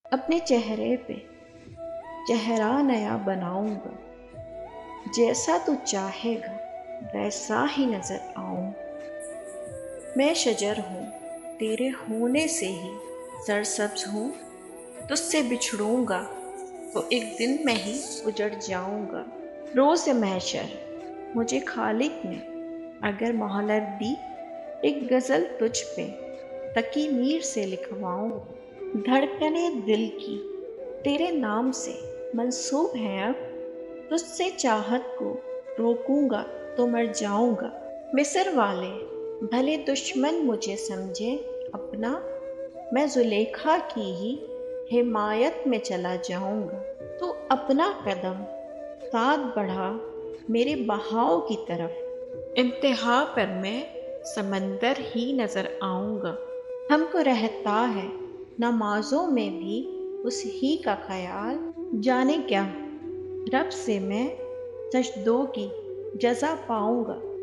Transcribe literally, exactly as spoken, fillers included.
अपने चेहरे पे चेहरा नया बनाऊंगा, जैसा तू चाहेगा वैसा ही नजर आऊं। मैं शजर हूँ, तेरे होने से ही सरसब्ज हूँ। तुझसे बिछड़ूंगा तो एक दिन मैं ही उजड़ जाऊंगा। रोज़ महशर मुझे खालिक ने अगर मोहलत दी, एक गज़ल तुझ पे तकी मीर से लिखवाऊं। धड़कने दिल की तेरे नाम से मंसूब है अब, तुझसे चाहत को रोकूंगा तो मर जाऊंगा। मिस्र वाले भले दुश्मन मुझे समझे अपना, मैं जुलेखा की ही हिमायत में चला जाऊंगा। तो अपना कदम साथ बढ़ा मेरे बहाव की तरफ, इंतहा पर मैं समंदर ही नजर आऊंगा। हमको रहता है नमाजों में भी उस ही का ख्याल, जाने क्या रब से मैं सजदों की जजा पाऊंगा।